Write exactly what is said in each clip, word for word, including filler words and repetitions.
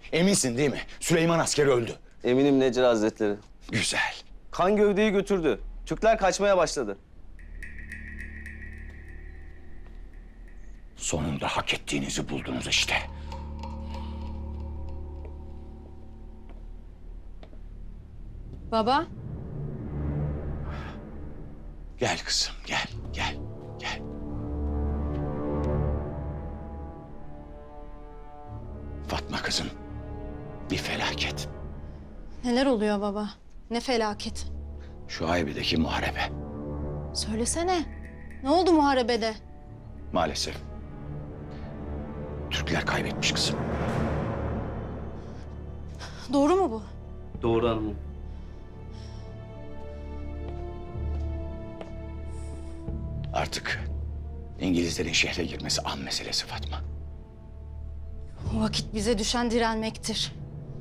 Eminsin değil mi? Süleyman askeri öldü. Eminim Necir Hazretleri. Güzel. Kan gövdeyi götürdü. Türkler kaçmaya başladı. Sonunda hak ettiğinizi buldunuz işte. Baba. Gel kızım, gel, gel, gel. Fatma kızım, bir felaket. Neler oluyor baba? Ne felaket. Şu Aybi'deki muharebe. Söylesene. Ne oldu muharebede? Maalesef. Türkler kaybetmiş kızım. Doğru mu bu? Doğru hanımım. Artık İngilizlerin şehre girmesi an meselesi Fatma. O vakit bize düşen direnmektir.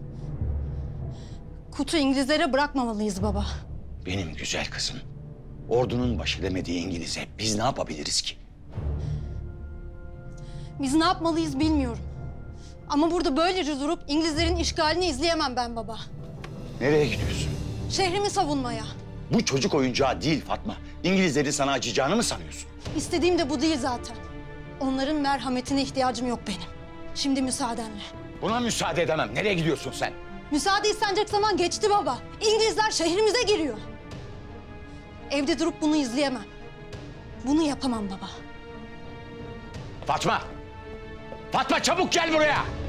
Kutu İngilizlere bırakmamalıyız baba. Benim güzel kızım. Ordunun başı demediği İngiliz'e biz ne yapabiliriz ki? Biz ne yapmalıyız bilmiyorum. Ama burada böylece durup İngilizlerin işgalini izleyemem ben baba. Nereye gidiyorsun? Şehrimi savunmaya. Bu çocuk oyuncağı değil Fatma. İngilizlerin sana acıyacağını mı sanıyorsun? İstediğim de bu değil zaten. Onların merhametine ihtiyacım yok benim. Şimdi müsaadenle. Buna müsaade edemem. Nereye gidiyorsun sen? Müsaade istenecek zaman geçti baba. İngilizler şehrimize giriyor. Evde durup bunu izleyemem. Bunu yapamam baba. Fatma! Fatma çabuk gel buraya!